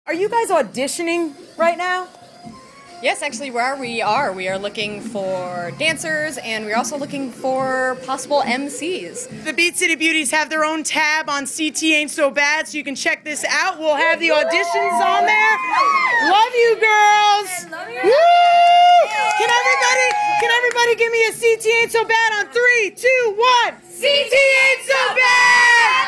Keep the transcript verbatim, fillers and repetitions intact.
Are you guys auditioning right now? Yes, actually we are. We are. We are looking for dancers, and we're also looking for possible M Cs. The Beat City Beauties have their own tab on C T Ain't So Bad, so you can check this out. We'll have the auditions on there. Love you, girls. Love you. Woo! Can everybody, can everybody give me a C T Ain't So Bad on three, two, one? C T Ain't So Bad!